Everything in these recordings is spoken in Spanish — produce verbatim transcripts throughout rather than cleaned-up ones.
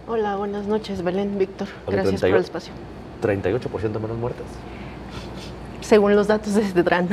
Hola, buenas noches, Belén, Víctor. Oye, Gracias por el espacio. ¿treinta y ocho por ciento menos muertes? Según los datos de CETRAN.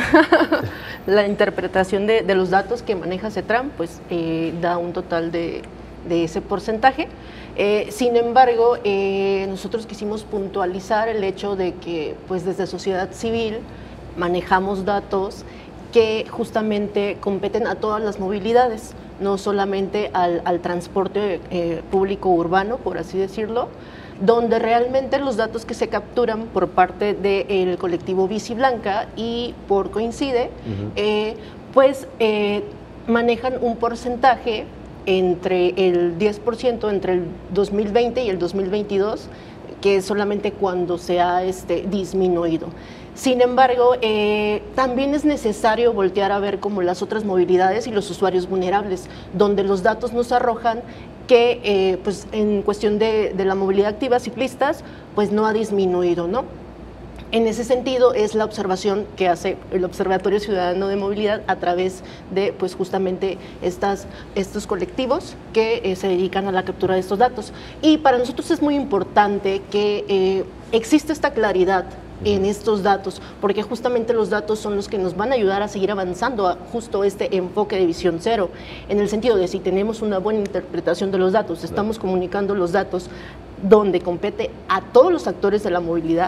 La interpretación de, de los datos que maneja CETRAN, pues eh, da un total de, de ese porcentaje. Eh, sin embargo, eh, nosotros quisimos puntualizar el hecho de que, pues desde sociedad civil, manejamos datos que justamente competen a todas las movilidades, no solamente al, al transporte eh, público urbano, por así decirlo, donde realmente los datos que se capturan por parte del colectivo Bici Blanca y por Coincide, uh-huh. eh, pues eh, manejan un porcentaje entre el diez por ciento entre el dos mil veinte y el dos mil veintidós, que es solamente cuando se ha este, disminuido. Sin embargo, eh, también es necesario voltear a ver como las otras movilidades y los usuarios vulnerables, donde los datos nos arrojan que eh, pues en cuestión de, de la movilidad activa ciclistas, pues no ha disminuido, ¿no? En ese sentido es la observación que hace el Observatorio Ciudadano de Movilidad a través de pues justamente estas, estos colectivos que eh, se dedican a la captura de estos datos. Y para nosotros es muy importante que eh, exista esta claridad en estos datos, porque justamente los datos son los que nos van a ayudar a seguir avanzando a justo este enfoque de visión cero, en el sentido de si tenemos una buena interpretación de los datos, estamos comunicando los datos donde compete a todos los actores de la movilidad,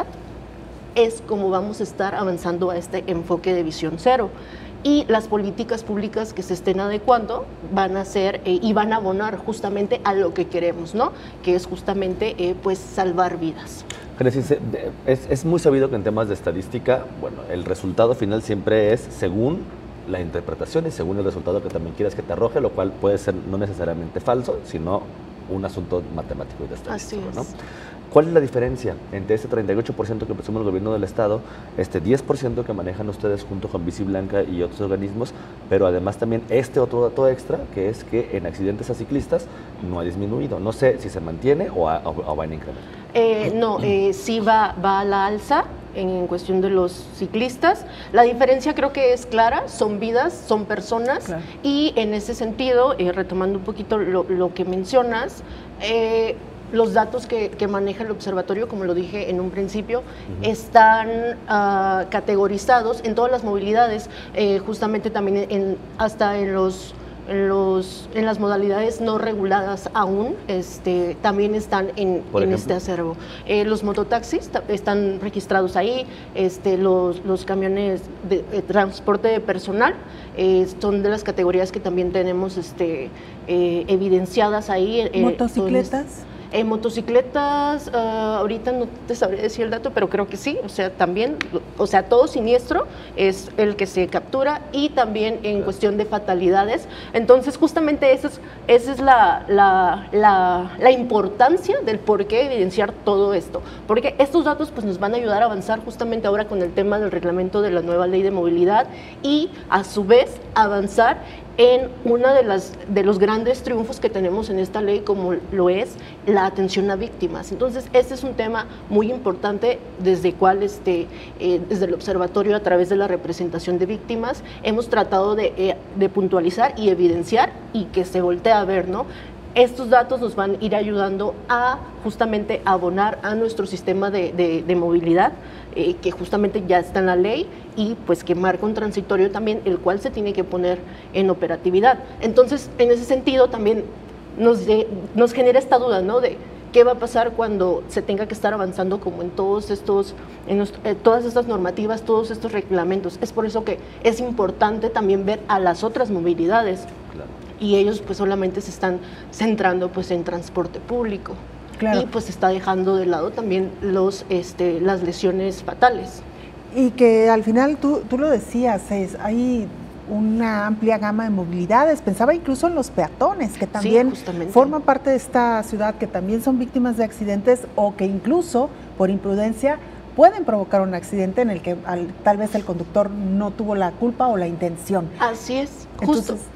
es como vamos a estar avanzando a este enfoque de visión cero. Y las políticas públicas que se estén adecuando van a ser eh, y van a abonar justamente a lo que queremos, ¿no? Que es justamente eh, pues salvar vidas. Génesis, es, es muy sabido que en temas de estadística, bueno, el resultado final siempre es según la interpretación y según el resultado que también quieras que te arroje, lo cual puede ser no necesariamente falso, sino un asunto matemático y de estadística, ¿no? ¿Cuál es la diferencia entre este treinta y ocho por ciento que presume el gobierno del Estado, este diez por ciento que manejan ustedes junto con Bici Blanca y otros organismos, pero además también este otro dato extra, que es que en accidentes a ciclistas no ha disminuido? No sé si se mantiene o, a, o, o va en incremento. Eh, no, eh, sí va, va a la alza en cuestión de los ciclistas. La diferencia creo que es clara, son vidas, son personas, claro. Y en ese sentido, eh, retomando un poquito lo, lo que mencionas, eh, los datos que, que maneja el observatorio, como lo dije en un principio, uh-huh. están uh, categorizados en todas las movilidades, eh, justamente también en, hasta en los En, los, en las modalidades no reguladas aún, este, también están en, en este acervo. Eh, los mototaxis están registrados ahí, este, los, los camiones de, de transporte de personal eh, son de las categorías que también tenemos este, eh, evidenciadas ahí. Eh, ¿Motocicletas? En eh, motocicletas, uh, ahorita no te sabría decir el dato, pero creo que sí, o sea, también, o sea, todo siniestro es el que se captura y también en cuestión de fatalidades. Entonces, justamente esa es, esa es la, la, la, la importancia del por qué evidenciar todo esto, porque estos datos pues nos van a ayudar a avanzar justamente ahora con el tema del reglamento de la nueva ley de movilidad y a su vez avanzar en uno de, las, de los grandes triunfos que tenemos en esta ley, como lo es la atención a víctimas. Entonces, este es un tema muy importante desde el cual, este, eh, desde el observatorio, a través de la representación de víctimas, hemos tratado de, eh, de puntualizar y evidenciar y que se voltee a ver, ¿no? Estos datos nos van a ir ayudando a justamente abonar a nuestro sistema de, de, de movilidad, eh, que justamente ya está en la ley y pues que marca un transitorio también, el cual se tiene que poner en operatividad. Entonces, en ese sentido también nos, nos genera esta duda, ¿no? De qué va a pasar cuando se tenga que estar avanzando como en todos estos, en los, eh, todas estas normativas, todos estos reglamentos. Es por eso que es importante también ver a las otras movilidades. Claro. Y ellos pues solamente se están centrando pues en transporte público. Claro. Y pues se está dejando de lado también los, este, las lesiones fatales. Y que al final tú, tú lo decías, es, hay una amplia gama de movilidades, pensaba incluso en los peatones, que también sí, forman parte de esta ciudad, que también son víctimas de accidentes o que incluso por imprudencia pueden provocar un accidente en el que al, tal vez el conductor no tuvo la culpa o la intención. Así es, justo. Entonces,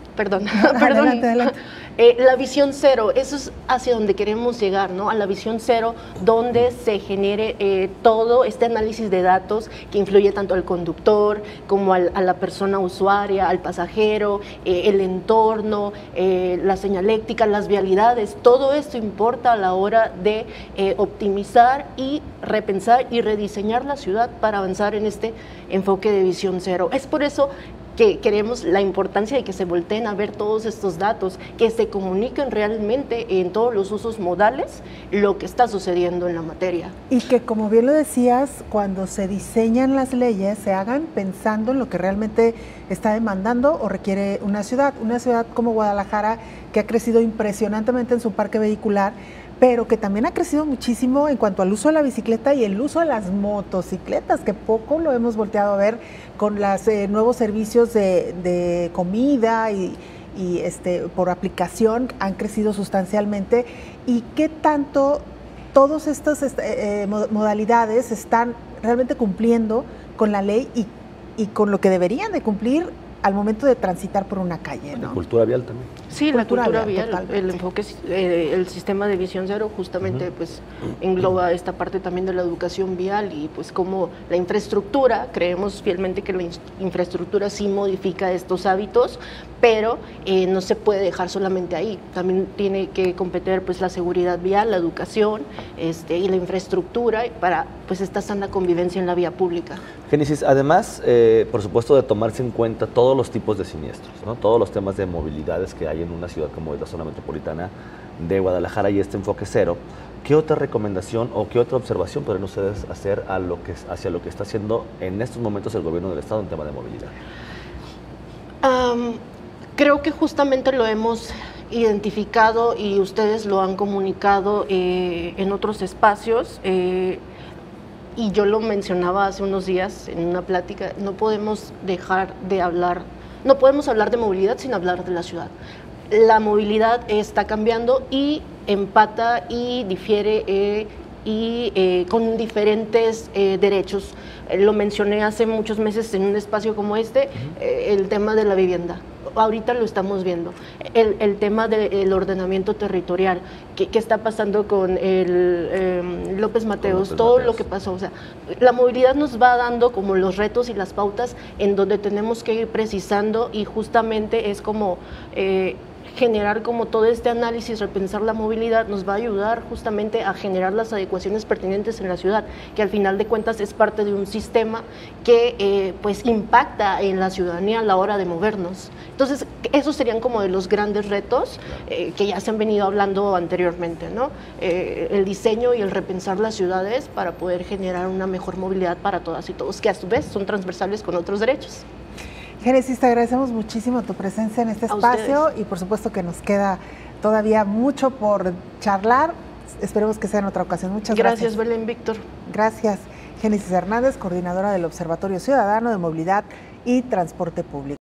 Perdón, perdón. Adelante, adelante. Eh, la visión cero, eso es hacia donde queremos llegar, ¿no? A la visión cero, donde se genere eh, todo este análisis de datos que influye tanto al conductor como al, a la persona usuaria, al pasajero, eh, el entorno, eh, la señaléctica, las vialidades. Todo esto importa a la hora de eh, optimizar y repensar y rediseñar la ciudad para avanzar en este enfoque de visión cero. Es por eso que queremos la importancia de que se volteen a ver todos estos datos, que se comuniquen realmente en todos los usos modales lo que está sucediendo en la materia. Y que, como bien lo decías, cuando se diseñan las leyes, se hagan pensando en lo que realmente está demandando o requiere una ciudad. Una ciudad como Guadalajara, que ha crecido impresionantemente en su parque vehicular, pero que también ha crecido muchísimo en cuanto al uso de la bicicleta y el uso de las motocicletas, que poco lo hemos volteado a ver con los eh, nuevos servicios de, de comida y, y este, por aplicación han crecido sustancialmente. ¿Y qué tanto todas estas eh, modalidades están realmente cumpliendo con la ley y, y con lo que deberían de cumplir al momento de transitar por una calle, ¿no? La cultura vial también. Sí, cultura la cultura vial, vial el enfoque, eh, el sistema de visión cero justamente uh-huh. pues engloba esta parte también de la educación vial y pues como la infraestructura, creemos fielmente que la in infraestructura sí modifica estos hábitos, pero eh, no se puede dejar solamente ahí, también tiene que competir pues la seguridad vial, la educación este, y la infraestructura para pues esta sana convivencia en la vía pública. Génesis, además, eh, por supuesto, de tomarse en cuenta todos los tipos de siniestros, ¿no? Todos los temas de movilidades que hay en una ciudad como es la zona metropolitana de Guadalajara y este enfoque cero, ¿qué otra recomendación o qué otra observación podrían ustedes hacer a lo que, hacia lo que está haciendo en estos momentos el gobierno del Estado en tema de movilidad? Um, creo que justamente lo hemos identificado y ustedes lo han comunicado eh, en otros espacios. Eh, Y yo lo mencionaba hace unos días en una plática, no podemos dejar de hablar, no podemos hablar de movilidad sin hablar de la ciudad. La movilidad está cambiando y empata y difiere eh, y eh, con diferentes eh, derechos. Eh, lo mencioné hace muchos meses en un espacio como este, eh, el tema de la vivienda. Ahorita lo estamos viendo. El, el tema del ordenamiento territorial, ¿qué, qué está pasando con el eh, López Mateos? López todo Mateos. Lo que pasó. O sea, la movilidad nos va dando como los retos y las pautas en donde tenemos que ir precisando y justamente es como eh, generar como todo este análisis, repensar la movilidad, nos va a ayudar justamente a generar las adecuaciones pertinentes en la ciudad, que al final de cuentas es parte de un sistema que eh, pues impacta en la ciudadanía a la hora de movernos. Entonces, esos serían como de los grandes retos eh, que ya se han venido hablando anteriormente, ¿no? Eh, el diseño y el repensar las ciudades para poder generar una mejor movilidad para todas y todos, que a su vez son transversales con otros derechos. Génesis, te agradecemos muchísimo tu presencia en este espacio y por supuesto que nos queda todavía mucho por charlar. Esperemos que sea en otra ocasión. Muchas gracias. Gracias, Belén, Víctor. Gracias. Génesis Hernández, coordinadora del Observatorio Ciudadano de Movilidad y Transporte Público.